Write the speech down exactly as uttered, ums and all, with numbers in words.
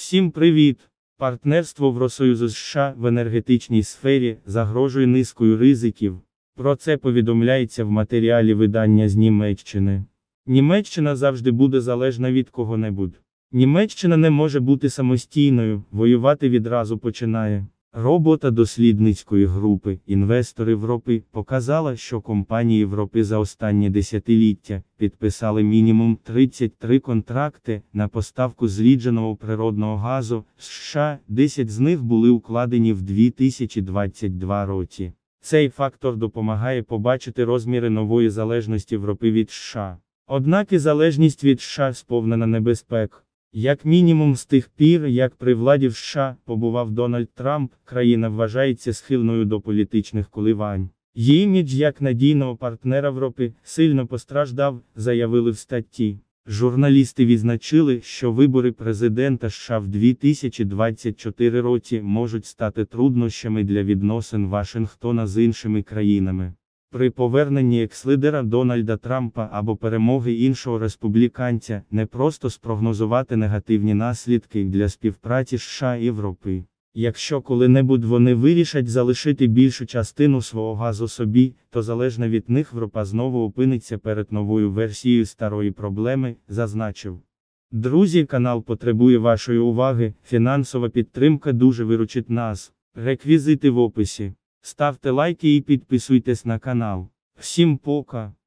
Всім привіт! Партнерство Євросоюзу з США в енергетичній сфері загрожує низкою ризиків. Про це повідомляється в матеріалі видання з Німеччини. Німеччина завжди буде залежна від кого-небудь. Німеччина не може бути самостійною, воювати відразу починає. Робота дослідницької групи «Інвестори Європи» показала, що компанії Європи за останнє десятиліття підписали мінімум тридцять три контракти на поставку зрідженого природного газу з США, десять з них були укладені в дві тисячі двадцять другому році. Цей фактор допомагає побачити розміри нової залежності Європи від США. Однак і залежність від США сповнена небезпек. Як мінімум з тих пір, як при владі в США побував Дональд Трамп, країна вважається схильною до політичних коливань. Її імідж як надійного партнера Європи сильно постраждав, заявили в статті. Журналісти відзначили, що вибори президента США в дві тисячі двадцять четвертому році можуть стати труднощами для відносин Вашингтона з іншими країнами. При поверненні екс-лідера Дональда Трампа або перемоги іншого республіканця не просто спрогнозувати негативні наслідки для співпраці США і Європи. Якщо коли-небудь вони вирішать залишити більшу частину свого газу собі, то залежна від них Європа знову опиниться перед новою версією старої проблеми, зазначив. Друзі, канал потребує вашої уваги, фінансова підтримка дуже виручить нас. Реквізити в описі. Ставте лайки і підписуйтесь на канал. Всім пока!